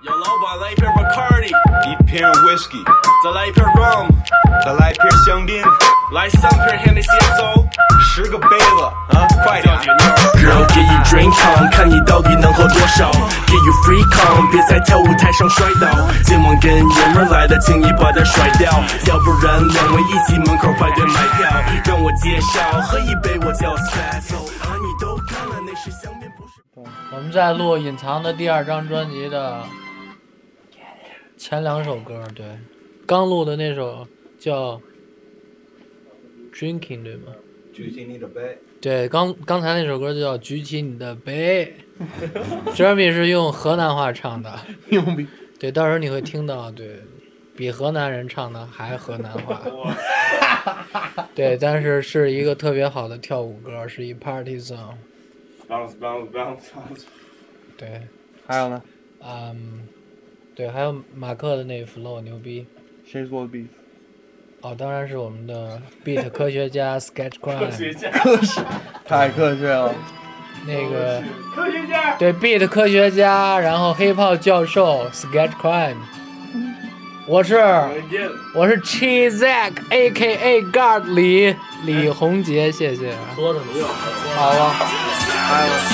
有老板来一瓶 Bacardi， 一瓶 whisky， 再来一瓶 rum， 再来一瓶香槟， 来3瓶 Hennessy XO， 10个杯子啊，快点 ！Girl get you drink on， 看你到底能喝多少 ？Get you free on， 别在跳舞台上摔倒。今晚跟爷们来的，请你把它甩掉，要不然两位一起门口排队买票。让我介绍，喝一杯我叫 Special， 啊你都看了那是香槟不是？ 我们在录《隐藏》的第2张专辑的前2首歌，对，刚录的那首叫 Drinking， 对吗？ 举起你的杯。 对，刚才那首歌就叫举起你的杯。Jeremy 是用河南话唱的，对，到时候你会听到，对，比河南人唱的还河南话。对，但是是一个特别好的跳舞歌，是一 party song。bounce。对， 还有呢？ 对，还有马克的那 flow 牛逼。 谁说的 beat？ 哦，当然是我们的 beat 科学家 Sketch Crime。 太科学了。 那个科学家。 对 beat 科学家，然后 hip hop 教授 Sketch Crime。我是 Chizak A.K.A. Guard 李洪杰，谢谢。 喝的没有？ 好了， 来了。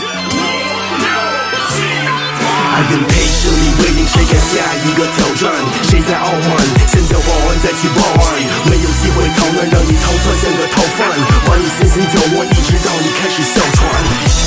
I been patiently waiting， 谁敢下一个挑战？谁在傲慢？先叫保安再去报案，没有机会逃难，让你逃窜像个逃犯，把你深深角落，一直到你开始哮喘。